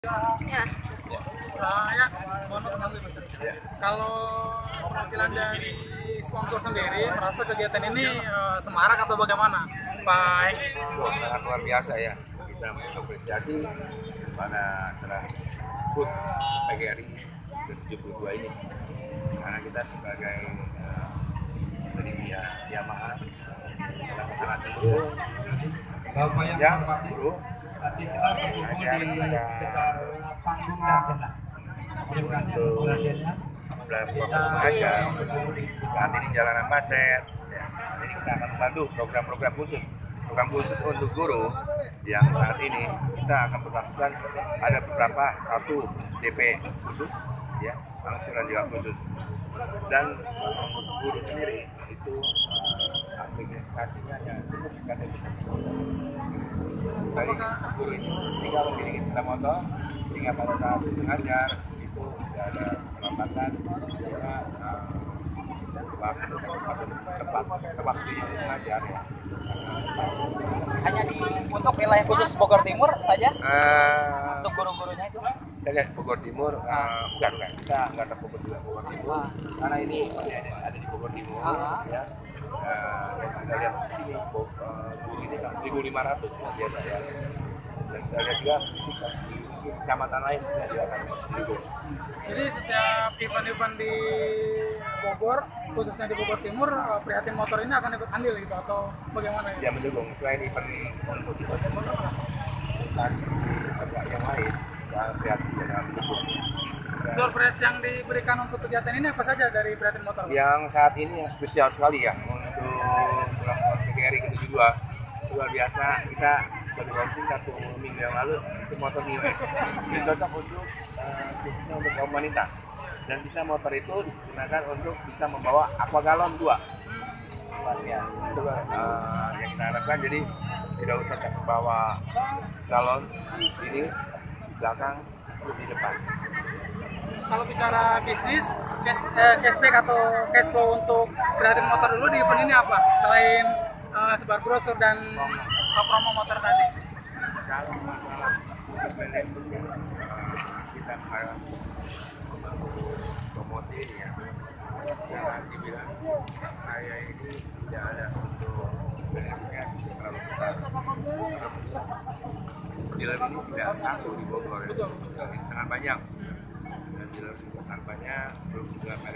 Ya. Ya, mohon maaf mengganggu Mas. Kalau perwakilan dari sponsor sendiri merasa kegiatan ini semarak atau bagaimana, Pak Hengki? Sangat luar biasa ya. Kita mengapresiasi pada acara HUT PGRI ke-72 ini. Karena kita sebagai dari pihak Yamaha sangat mendukung Bapak yang ya, hormati, guru nanti kita berkumpul agar di pada sekitar panggung dan tenda. Terima kasih atas perhatiannya. dalam proses mengajar. Saat ini jalanan macet, ya. Jadi kita akan membantu program khusus untuk guru yang saat ini kita akan berlakukan ada beberapa satu DP khusus, ya, angsuran juga khusus. Dan untuk guru sendiri itu aplikasinya ya cukup KTP. Dari guru itu tinggal memiliki sepeda motor, sehingga pada saat mengajar itu tidak ada perlambatan, juga waktu tepat waktunya mengajar ya. Hanya untuk wilayah khusus Bogor Timur saja untuk guru-gurunya itu? Kita lihat Bogor Timur, bukan kita nggak terfokus juga Bogor Timur karena ini ada di Bogor Timur ya. Kita lihat di sini guru ini kan 1.500 biasa ya. Dan kita lihat juga di kecamatan lain juga akan mendukung. Jadi setiap event-event di Bogor, khususnya di Bogor Timur, Prihatin Motor ini akan ikut andil gitu atau bagaimana? Ya mendukung selain event untuk yang lain, dan Prihatin juga mendukung. Door prize yang diberikan untuk kegiatan ini apa saja dari Prihatin Motor? Yang saat ini yang spesial sekali ya untuk ulang tahun PGRI ke-72, luar biasa. Kita baru launching 1 minggu yang lalu itu motor New S. Ini cocok untuk khususnya untuk kaum wanita, dan bisa motor itu digunakan untuk bisa membawa aqua galon 2. Ya, itu yang kita harapkan. Jadi tidak usah bawa galon di sini, di belakang, itu di depan. Kalau bicara bisnis, cashback atau cash flow untuk Prihatin Motor dulu di event ini apa? Selain sebar brosur dan promo motor tadi. Kalau masalah manajemen, kita harus promosi ya. Jangan dibilang saya ini tidak ada untuk benefitnya terlalu besar. Dealer ini tidak satu di Bogor, ini sangat banyak. Dan dealer sangat banyak, belum juga